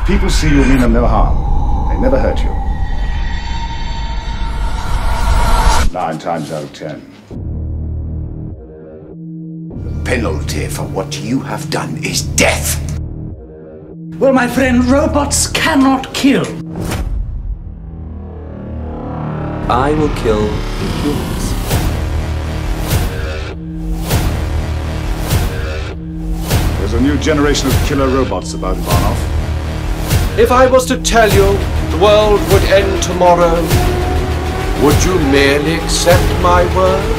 People see you mean them no harm. They never hurt you. 9 times out of 10. The penalty for what you have done is death. Well, my friend, robots cannot kill. I will kill the humans. There's a new generation of killer robots about, Ivanov. If I was to tell you the world would end tomorrow, would you merely accept my word?